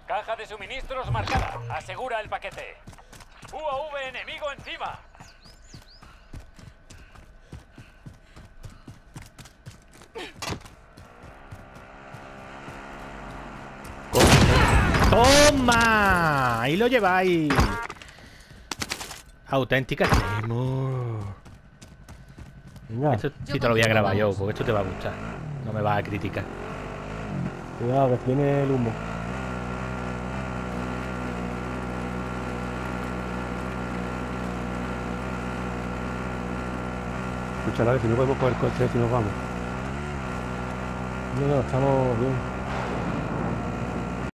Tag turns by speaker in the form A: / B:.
A: Caja de suministros marcada. Asegura el paquete. UAV enemigo encima.
B: ¡Toma! Ahí lo lleváis. Auténtica demo.
C: Venga,
B: Esto sí te lo voy a grabar yo, porque esto te va a gustar. No me vas a criticar.
C: cuidado, que tiene el humo. Escucha, a ver si no podemos coger coche si nos vamos. No, estamos bien.